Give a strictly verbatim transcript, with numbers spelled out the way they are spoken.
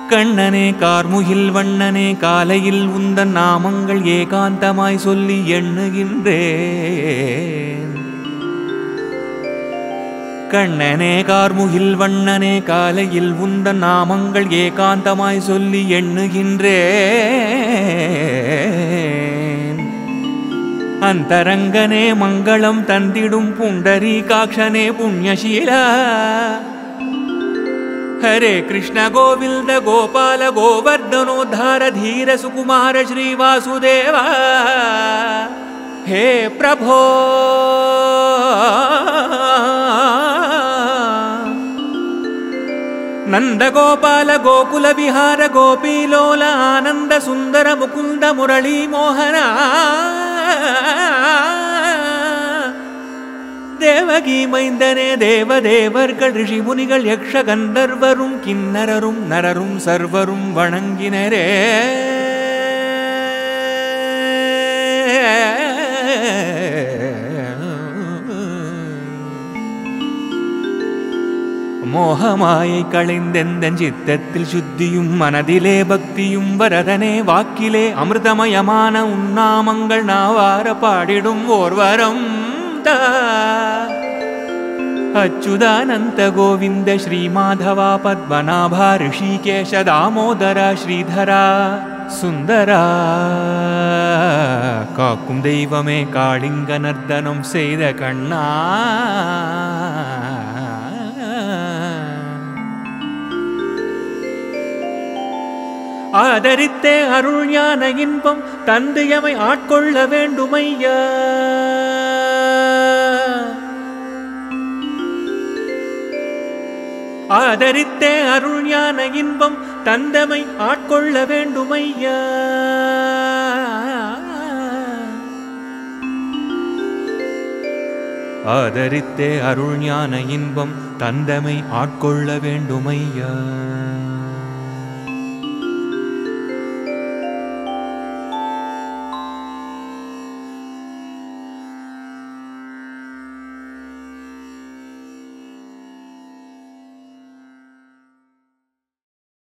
கண்ணனே கார்முகில் வண்ணனே காலையில் உந்தன் நாமங்கள் ஏகாந்தமாய் சொல்லி எண்ணுகின்றேன். கண்ணனே கார்முகில் வண்ணனே காலையில் உந்தன் நாமங்கள் ஏகாந்தமாய் சொல்லி எண்ணுகின்றேன். அந்தரங்கனே மங்களம் தந்திடும் புண்டரீகாக்ஷனே புண்ணியசீலா हरे कृष्ण गोविंद गोपाल गोवर्धनोद्धार धीर सुकुमार श्री वासुदेवा हे प्रभो नंद गोपाल गोकुल विहार गोपीलोल आनंद सुंदर मुकुंद मुरली मोहना தேவகி மைந்தனே தேவதேவர்கள் ரிஷி முனிகள் யக்ஷ கந்தர்வரும் கிண்ணரரும் நரரும் சர்வரும் வணங்கினரே. மோகமாயை களைந்தெந்தன் சித்தத்தில் சுத்தியும் மனதிலே பக்தியும் வரதனே வாக்கிலே அமிர்தமயமான உன்னாமங்கள் நாவார பாடிடும் ஓர்வரம் अच्युतानंत गोविंद श्री माधवा पद्मनाभा ऋषिकेश दामोदरा श्रीधरा सुंदरा काकुम देवमे कालिंग नर्दनम सेद कण्णा ஆதரித்தே அருள் ஞான இன்பம் தந்தையமை ஆட்கொள்ள வேண்டுமையா. ஆதரித்தே அருள் ஞான இன்பம் தந்தமை ஆட்கொள்ள வேண்டுமையா. ஆதரித்தே அருள் ஞான இன்பம் தந்தமை ஆட்கொள்ள வேண்டுமையா.